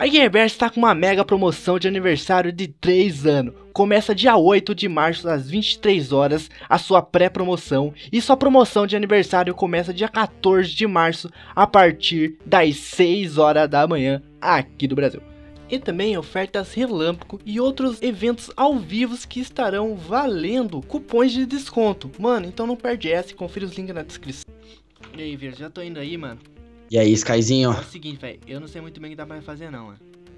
A Gamerbest está com uma mega promoção de aniversário de 3 anos. Começa dia 8 de março às 23 horas a sua pré-promoção e sua promoção de aniversário começa dia 14 de março a partir das 6 horas da manhã aqui do Brasil. E também ofertas relâmpago e outros eventos ao vivo que estarão valendo cupons de desconto. Mano, então não perde essa e confira os links na descrição. E aí, Vira, já tô indo aí, mano. E aí, Skyzinho? É o seguinte, velho, eu não sei muito bem o que dá pra fazer não, mano.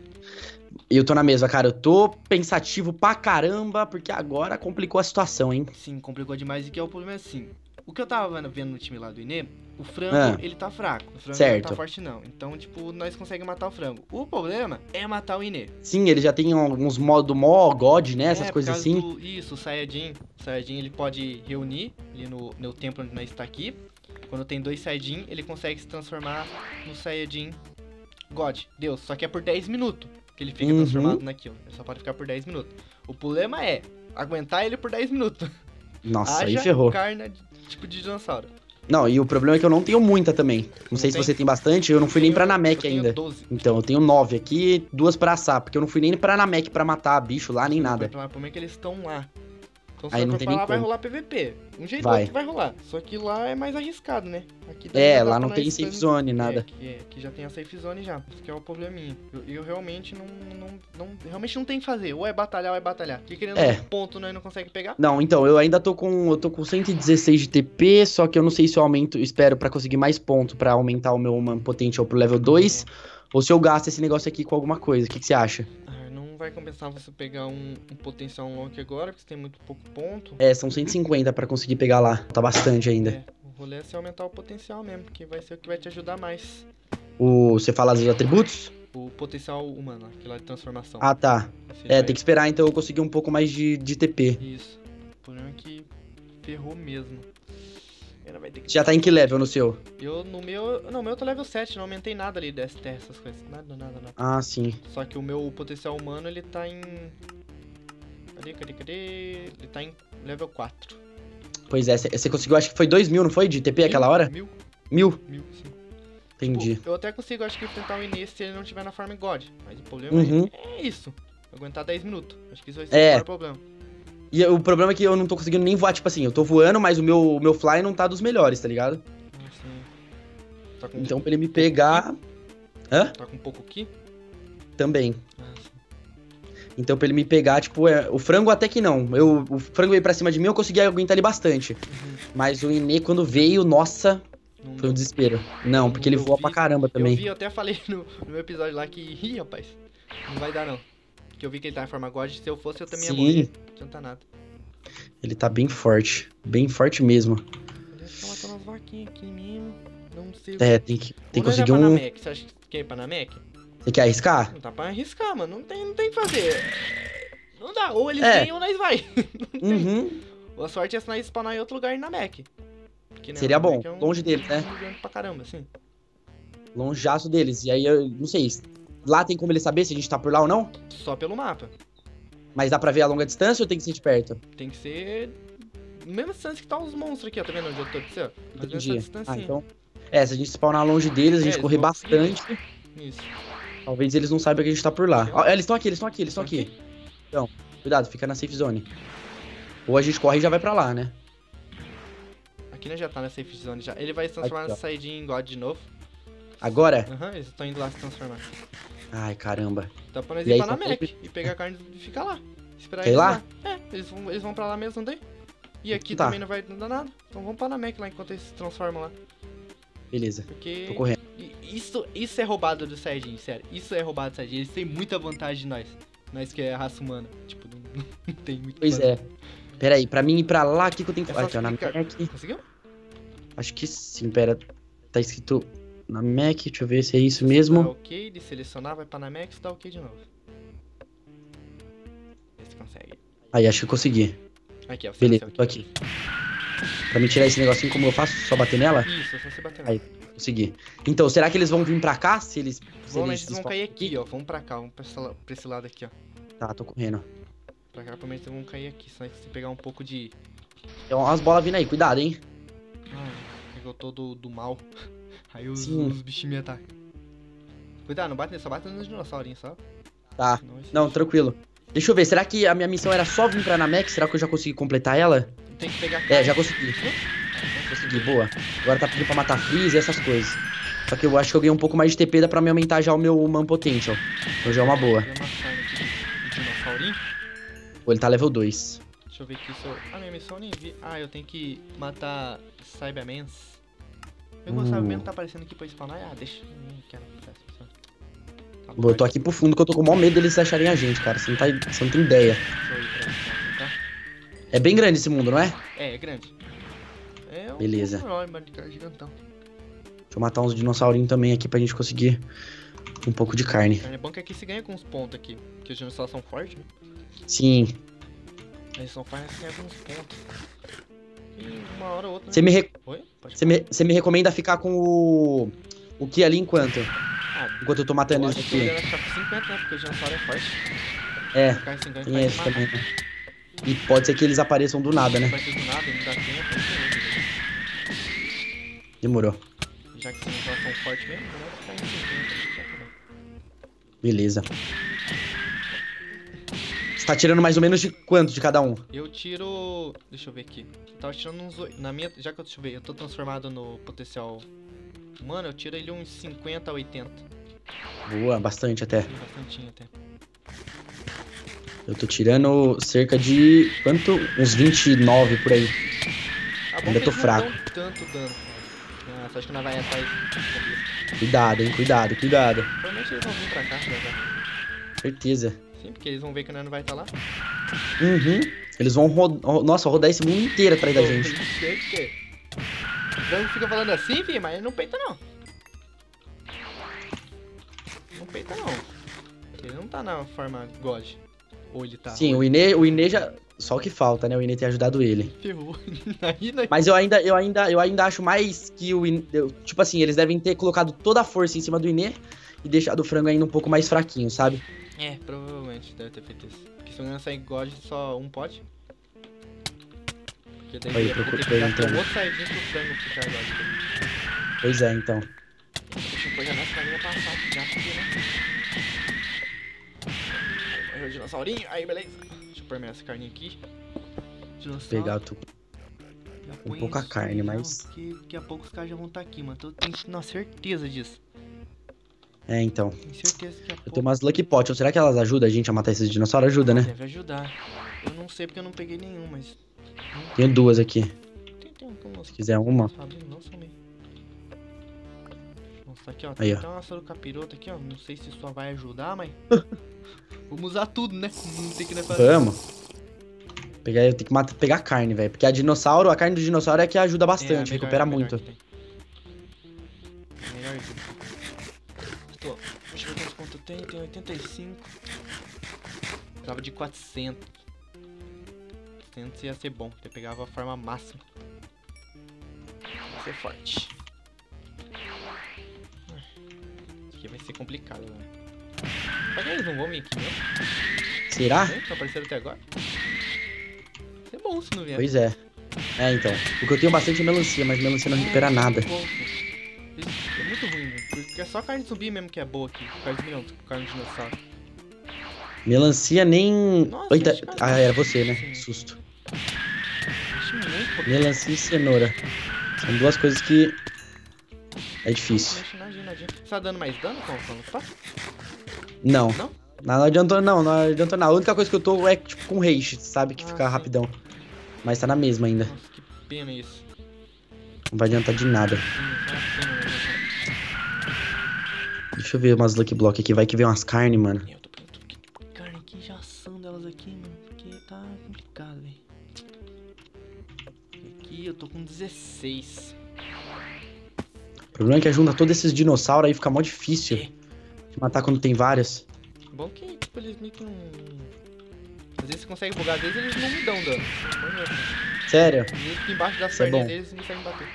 Eu tô na mesma, cara. Eu tô pensativo pra caramba, porque agora complicou a situação, hein? Sim, complicou demais e que é o problema assim. O que eu tava vendo no time lá do Inê, o frango, ele tá fraco. O frango não tá forte não. Então, tipo, nós conseguimos matar o frango. O problema é matar o Inê. Sim, ele já tem alguns modos mó God, né? Essas coisas assim. Isso, o Saiyajin. O Saiyajin, ele pode reunir ali no templo onde nós está aqui. Quando tem 2 Saiyajin, ele consegue se transformar no Saiyajin God, Deus. Só que é por 10 minutos que ele fica transformado naquilo. Ele só pode ficar por 10 minutos. O problema é aguentar ele por 10 minutos. Nossa, aí ferrou. Carne tipo de dinossauro. Não, e o problema é que eu não tenho muita também. Não sei se você tem bastante, eu não fui nem pra Namek ainda. 12. Então, eu tenho 9 aqui, 2 pra assar, porque eu não fui nem pra Namek pra matar bicho lá, nem nada. O problema é que eles estão lá. Então se aí for não tem pra lá, nem vai como. rolar PVP. Um jeito vai. que vai rolar. Só que lá é mais arriscado, né? Aqui lá não tem safe zone, nada. Aqui já tem a safe zone já. Isso que é o probleminha. Eu realmente realmente não tem que fazer. Ou é batalhar ou é batalhar. Porque querendo um ponto nós não consegue pegar. Não, então, eu ainda tô com 116 de TP, só que eu não sei se eu espero pra conseguir mais ponto pra aumentar o meu Man Potential pro level 2, ou se eu gasto esse negócio aqui com alguma coisa. O que você acha? Não vai compensar você pegar um potencial unlock agora, porque você tem muito pouco ponto. São 150 pra conseguir pegar lá. Tá bastante ainda. O rolê é se aumentar o potencial mesmo, porque vai ser o que vai te ajudar mais. Você fala dos atributos? O potencial humano, aquilo lá de transformação. Ah, tá. Tem que esperar então eu conseguir um pouco mais de TP. Isso. O problema é que ferrou mesmo. Vai ter que... Já tá em que level no seu? No meu eu tô level 7, não aumentei nada ali dessa terra, essas coisas. Nada. Ah, sim. Só que o meu potencial humano, ele tá em... Cadê? Ele tá em level 4. Pois é, você conseguiu, acho que foi 2000, não foi? De TP aquela hora? 1000. 1000? 1000, sim. Entendi. Tipo, eu até consigo, acho que, enfrentar o Inês se ele não tiver na Farm God. Mas o problema é isso. Aguentar 10 minutos. Acho que isso vai ser o maior problema. E o problema é que eu não tô conseguindo nem voar, tipo assim, eu tô voando, mas o meu fly não tá dos melhores, tá ligado? Tá com então pra ele me pegar... Hã? Tá com pouco aqui? Também. Então pra ele me pegar, tipo, o frango até que não. O frango veio pra cima de mim, eu consegui aguentar ele bastante. Mas o Inê, quando veio, nossa... Foi um desespero. Não, porque ele voa pra caramba também. Eu até falei no meu episódio lá que... Ih, rapaz, não vai dar não. Que eu vi que ele tá em forma God, se eu fosse eu também ia morrer. Não adianta nada. Ele tá bem forte mesmo. Deixa eu matar umas vaquinhas aqui mesmo. Não sei. Tem que conseguir um... Namek. Você acha que quer ir pra Namek? Você quer arriscar? Não dá pra arriscar, mano. Não tem que fazer. Não dá. Ou eles vêm ou nós vai. A sorte é se nós spawnar em outro lugar na Namek. Seria bom. Longe deles, né? Pra caramba, assim. Longeaço deles. E aí, eu não sei. Lá tem como ele saber se a gente tá por lá ou não? Só pelo mapa. Mas dá pra ver a longa distância ou tem que ser de perto? Tem que ser... Mesma distância que tá os monstros aqui, ó. Tá vendo onde eu tô aqui, ó? Entendi. Então... se a gente spawnar longe deles, a gente correr bastante... Isso. Talvez eles não saibam que a gente tá por lá. Eles estão aqui. Então, cuidado, fica na safe zone. Ou a gente corre e já vai pra lá, né? Aqui nós já tá na safe zone já. Ele vai se transformar na Saiyajin God de novo. Agora? Eles estão indo lá se transformar. Ai, caramba. Dá pra nós ir pra Namek e pegar a carne e ficar lá. Esperar eles lá. Eles vão pra lá mesmo, não tem? E aqui também não vai dar nada. Então vamos pra Namek lá enquanto eles se transformam lá. Beleza. Porque... Tô correndo. Isso é roubado do Saiyajin, sério. Isso é roubado do Saiyajin. Eles têm muita vantagem de nós. Nós que é a raça humana. Tipo, não tem muito. Pois é. Pera aí, pra mim ir pra lá, o que eu tenho que fazer? Namek. Conseguiu? Acho que sim, pera. Tá escrito Namek, deixa eu ver se é isso mesmo. Dá ok, de selecionar, vai pra Namek e dá ok de novo. Vê se consegue. Aí, acho que eu consegui. Aqui, ó. Beleza, tô aqui. Pra me tirar esse negocinho, como eu faço? Só bater nela? Isso, só você bater nela. Aí, consegui. Então, será que eles vão vir pra cá? Se eles vão cair aqui, ó. Vamos pra cá, vamos pra esse lado aqui, ó. Tá, tô correndo. Pra cá, provavelmente eles vão cair aqui, só que você pegar um pouco de... Tem umas bolas vindo aí, cuidado, hein. Eu tô do mal. Aí os bichinhos me atacam. Cuidado, não bate nele, só bate nos dinossaurinhos, só. Tá. existe. Não, tranquilo. Deixa eu ver, será que a minha missão era só vir pra Namek? Será que eu já consegui completar ela? Tem que pegar É, já consegui. Consegui, boa. Agora tá pedindo pra matar Freeze e essas coisas. Só que eu acho que eu ganhei um pouco mais de TP, dá pra me aumentar já o meu Man Potential. Então já é uma boa. Tem uma carne aqui de dinossaurinho. Pô, ele tá level 2. Deixa eu ver aqui se eu... Ah, minha missão eu nem vi. Ah, eu tenho que matar Cybermans. Meu Cyberman não tá aparecendo aqui pra spawnar. Ah, deixa. Nem quero ficar assim. Tá Boa, eu tô aqui pro fundo que eu tô com o maior medo deles acharem a gente, cara. Você não tem ideia. Deixa eu ir pra cá, tá? É bem grande esse mundo, não é? É grande. É um Beleza. Minecraft gigantão. Deixa eu matar uns dinossaurinhos também aqui pra gente conseguir um pouco de carne. É bom que aqui você ganha com uns pontos aqui. Porque os dinossauros são fortes, né? Sim. Eles são fortes, você ganha com uns pontos. E uma hora ou outra... Você me, re- Oi? Pode você me, você me recomenda ficar com o que ali enquanto? Ah, Enquanto eu tô matando eu eles acho que aqui. eu ia ficar com 50, né? Porque o dinossauro é forte. É, Ficar em 50 tem vai esse matar. também, né? E pode ser que eles apareçam do nada, né? Vai ser do nada, não dá tempo. Demorou. Já que os dinossauros são fortes mesmo, melhor ficar em 50. Beleza. Você tá tirando mais ou menos de quanto de cada um? Eu tiro... Deixa eu ver aqui. Eu tava tirando uns... Na minha... Já que eu, deixa eu ver, eu tô transformado no potencial humano, eu tiro ele uns 50 a 80. Boa, bastante até. Tem bastantinho até. Eu tô tirando cerca de... Quanto? Uns 29 por aí. Ah, bom Ainda que tô eles fraco. não dão tanto dano, cara. Nossa, acho que nós vai atrás. Cuidado, hein? Cuidado, cuidado. Provavelmente eles vão vir pra cá, já. Certeza. Sim, porque eles vão ver que nós não vai estar lá. Uhum. Eles vão nossa, rodar esse mundo inteiro atrás da gente. Não sei por quê. O Frango fica falando assim, filho, mas ele não peita não. Não peita não. Ele não tá na forma God. Ou ele tá. Sim, o Inê já... Só o que falta, né? O Inê ter ajudado ele. Ferrou. Aí, né? Mas eu ainda acho mais que o Inê... Tipo assim, eles devem ter colocado toda a força em cima do Inê e deixado o frango ainda um pouco mais fraquinho, sabe? É, provavelmente deve ter feito isso. Porque se eu não sair God, só um pode. Porque daí Aí, ia ter que procurei pegar entrando. o outro saidinho pro frango ficar God. Pois é, então. Deixa eu pôr já nessa caminha passar já, porque, né? Aí o dinossaurinho, aí beleza. Deixa eu pôr minha essa carninha aqui. Dinossauro. Pegar Já um põe pouca isso carne, aí, já, mas- Porque daqui a pouco os caras já vão estar aqui, mano. Eu tenho certeza disso. É, então. Tenho certeza que daqui a Eu pouco... tenho umas Lucky Potions. Será que elas ajudam a gente a matar esses dinossauros? Ajuda, né? Deve ajudar. Eu não sei porque eu não peguei nenhum, mas... Tenho duas aqui. Tem um como Se quiser uma. não sumir. Nossa, aqui ó, Aí, tem ó. até uma sorocapirota aqui ó, não sei se só vai ajudar, mas... Vamos usar tudo, né? Não tem que fazer. Vamos. Eu tenho que pegar carne, velho. Porque a carne do dinossauro é que ajuda bastante, melhor- recupera melhor muito. que tem. Melhor isso. Deixa eu ver quanto eu tenho, 85. Precisava de 400. 400 ia ser bom, eu pegava a forma máxima. Ia ser forte. Isso aqui vai ser complicado, né? Será que eles não vão vir aqui mesmo? Será? Não apareceram até agora? Vai ser bom se não vier. Pois é. É, então. O que eu tenho bastante é melancia, mas melancia não recupera nada. É muito ruim, né? Porque é só carne de zumbi mesmo que é boa aqui. Carne de zumbi não, carne de dinossauro. Melancia nem... Nossa, Eita. acho que Ah, era você, né? Sim. Susto. Acho muito pouco. Melancia e cenoura. São duas coisas que... É difícil. Mexe nadinha. Você tá dando mais dano quando tá? Não. Não? Não adiantou não adiantou nada. A única coisa que eu tô é tipo com haste, sabe? Que Ah, fica sim. rapidão. Mas tá na mesma ainda. Nossa, que pena isso. Não vai adiantar de nada. Pena mesmo. Deixa eu ver umas Lucky Block aqui. Vai que vem umas carnes, mano. Eu tô pegando tudo que carne aqui, já ação delas aqui, mano. Porque tá complicado, velho. Aqui eu tô com 16. O problema é que junta todos esses dinossauros aí fica mó difícil É. de matar quando tem vários. Bom que, tipo, eles meio que não... Às vezes você consegue bugar, às vezes eles não me dão dano. Sério? Eles que embaixo das Isso é pernas bom. deles não conseguem bater.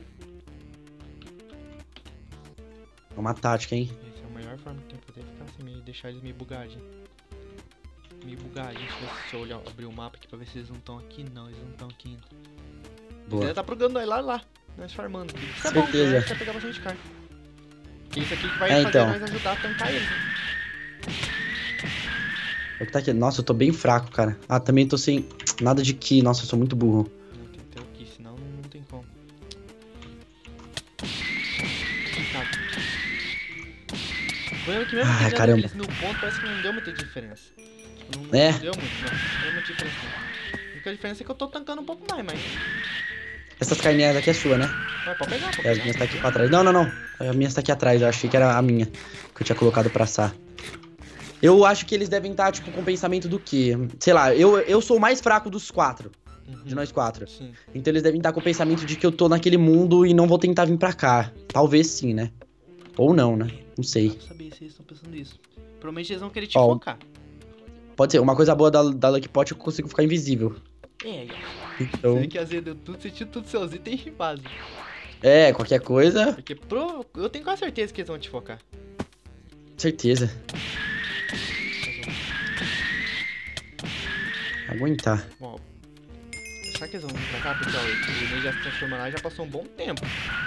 É uma tática, hein? Essa é a melhor forma que tem que fazer, é ficar assim, meio, deixar eles meio bugadinhos. Meio bugadinho, deixa eu ver se eu olhar, abrir o mapa aqui pra ver se eles não estão aqui. Não, eles não estão aqui ainda. Boa. Ele tá procurando nós lá, nós farmando aqui. Isso é Certeza. bom, né? Você vai pegar bastante carne. Que isso aqui que vai fazer então. nós ajudar a tancar eles. Né? É que tá aqui. Nossa, eu tô bem fraco, cara. Ah, também tô sem nada de ki. Nossa, eu sou muito burro. Não tem que ter o ki, senão não tem como. Foi que mesmo que já caramba. deu aqueles 1000 pontos, parece que não deu muita diferença. Não deu muito, não deu muita diferença. A única diferença é que eu tô tancando um pouco mais, mas... Essas carninhas aqui é sua, né? Mas pode pegar, pode É, pegar. as minhas tá aqui pra trás. Não. As minhas tá aqui atrás. Eu achei que era a minha. Que eu tinha colocado pra assar. Eu acho que eles devem estar, tipo, com pensamento do quê? Sei lá, eu sou o mais fraco dos 4. De nós 4. Sim. Então eles devem estar com o pensamento de que eu tô naquele mundo e não vou tentar vir pra cá. Talvez sim, né? Ou não, né? Não sei. Não saber se eles estão pensando nisso. Provavelmente eles vão querer te Ó, focar. Pode ser. Uma coisa boa da Lucky Pot é que eu consigo ficar invisível. É, Então, você que azedou tudo, você tira tudo seus itens em base. qualquer coisa, Porque eu tenho quase certeza que eles vão te focar. certeza. Aguentar. Bom, será que eles vão vir pra cá? Porque ó, o Ney já se transformou lá e já passou um bom tempo.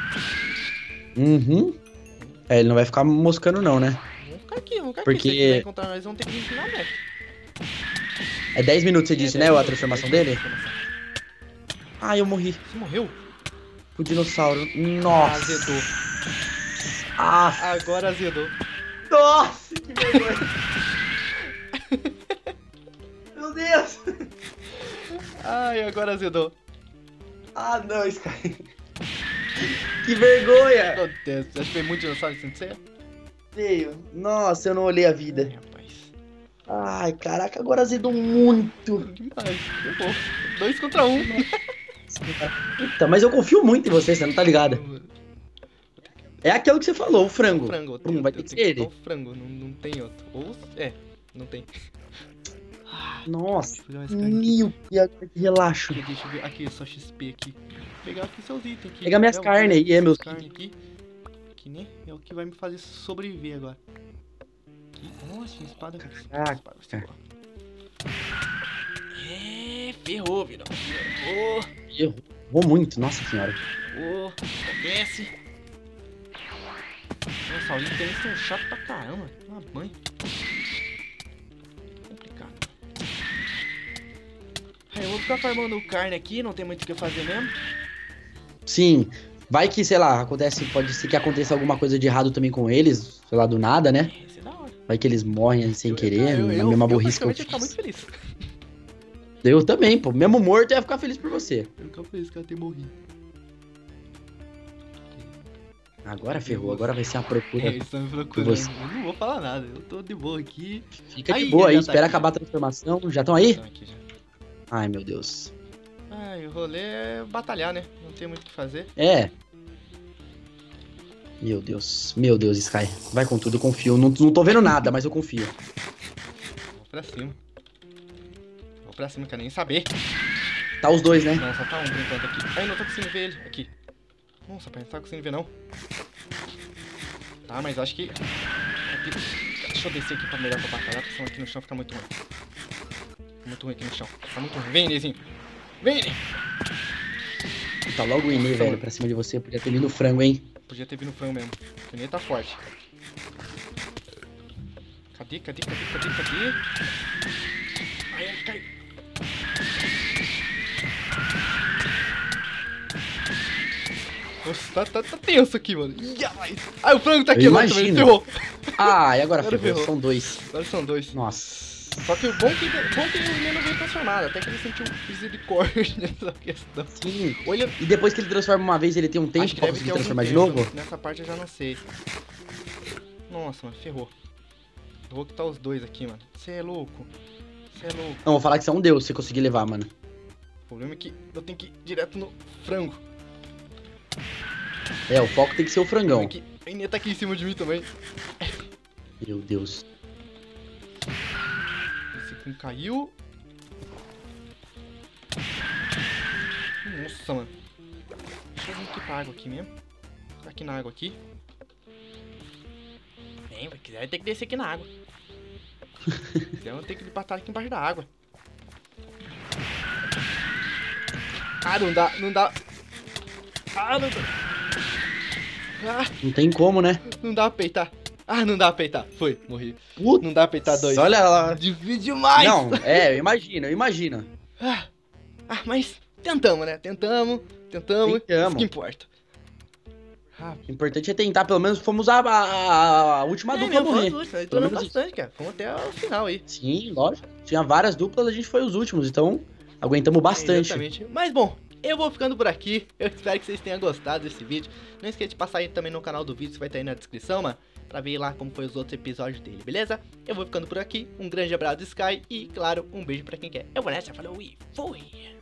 Uhum. É, ele não vai ficar moscando não, né? Vamos ficar aqui, vamos ficar Porque- aqui. Se eles quiserem encontrar nós, vão ter que vir na meta. É 10 minutos, você disse, né? A transformação dele? Transformação. Ah, eu morri. Você morreu? O dinossauro. Nossa. Azedou. Ah, Agora azedou. nossa, que vergonha. Meu Deus. Ai, agora azedou. Ah, não, Sky. Que vergonha. Meu Deus, acho que tem muito dinossauro em você? Feio. Nossa, eu não olhei a vida. Rapaz. Ai, caraca, agora azedou muito. Demais. Ferrou. 2 contra 1. Eita, mas eu confio muito em você não tá ligado? É aquilo que você falou, o frango. Frango. Vai ter que ser ele. O frango, não tem outro. Ou, não tem. Nossa, Deixa eu fazer mais carne aqui. meu, que relaxo. Aqui, deixa eu ver. Aqui, só XP aqui. Vou pegar aqui seus itens aqui. Pega minhas Eu vou carnes pegar aí, meus carne aqui. Que nem é o que vai me fazer sobreviver agora. Aqui. Nossa, tinha espada aqui. Caraca. Espada, vai ser boa. Ferrou, virão. Ferrou. Eu vou muito, nossa senhora. Ferrou. Desce. Nossa, os itens são chatos pra caramba. Uma mãe. Complicado. Aí eu vou ficar farmando carne aqui, não tem muito o que fazer mesmo. Sim, vai que, sei lá, pode ser que aconteça alguma coisa de errado também com eles, sei lá, do nada, né? Esse é da hora. Vai que eles morrem sem querer, na mesma burrice que eu particularmente ia ficar muito fiz. feliz. Eu também, pô, mesmo morto eu ia ficar feliz por você. Eu ficar feliz que ela tenha morrido. Agora ferrou, agora vai ser a procura. Eles estão me procurando. Você. Eu não vou falar nada, eu tô de boa aqui. Fica de Aí, boa aí, já tá espera aqui. acabar a transformação. Já estão aí? Estão aqui já. Ai, meu Deus. Ai, o rolê é batalhar, né? Não tem muito o que fazer. É. Meu Deus, Sky. Vai com tudo, eu confio. Não tô vendo nada, mas eu confio. Vou pra cima. Vou pra cima, quero nem saber. Tá os dois, né? Não, só tá um por enquanto aqui. Ai, não tô conseguindo ver ele. Aqui. Nossa, pai, não tá conseguindo ver não. Tá, mas eu acho que... Aqui. Deixa eu descer aqui pra melhor pra batalhar, porque senão aqui no chão fica muito ruim. Fica muito ruim aqui no chão. Fica muito ruim. Vem, Nezinho. Vem, Ney. Tá logo o Inê, velho, pra cima de você. Podia ter vindo o frango, hein? Podia ter vindo o frango mesmo. O Ney tá forte. Cadê? Ai, cai. Nossa, tá tenso aqui, mano. Ai, o frango tá aqui, Eu mano, também. imagino. Ferrou. Ah, e agora Agora ferrou. ferrou. São dois. Agora são 2. Nossa. Só que o bom que o Ney não veio transformado. Até que ele sentiu misericórdia nessa questão. Sim. Olha, E depois que ele transforma uma vez, ele tem um tempo acho que pra deve conseguir ter algum transformar de tempo. novo? Nessa parte eu já não sei. Nossa, mano, ferrou. Eu vou quitar os dois aqui, mano. Você é louco. Não, vou falar que você é um deus se você conseguir levar, mano. O problema é que eu tenho que ir direto no frango. É, o foco tem que ser o frangão. O Inê tá aqui em cima de mim também. Meu Deus. Esse aqui caiu. Nossa, mano. Deixa eu vir aqui pra água aqui mesmo. Ficar aqui na água aqui. Bem, vai quiser ter que descer aqui na água. Senão eu vou ter que batalhar aqui embaixo da água. Ah, não dá. Ah, não dá. Ah, Não tem como, né? não dá pra peitar. Ah, não dá pra peitar. Foi, morri. Putz, Não dá pra peitar 2. olha lá. Difícil demais. Não, eu imagino. Ah, mas tentamos, né? Tentamos. Isso que importa. Ah, O importante é tentar, pelo menos fomos a última dupla a morrer. Duramos bastante, cara. Fomos até o final aí. Sim, lógico. Tinha várias duplas, a gente foi os últimos, então aguentamos bastante. Exatamente. Mas bom, eu vou ficando por aqui. Eu espero que vocês tenham gostado desse vídeo. Não esqueça de passar aí também no canal do vídeo, que vai estar aí na descrição, mano, pra ver lá como foi os outros episódios dele, beleza? Eu vou ficando por aqui. Um grande abraço do Sky e, claro, um beijo pra quem quer. Eu vou nessa, falou e fui!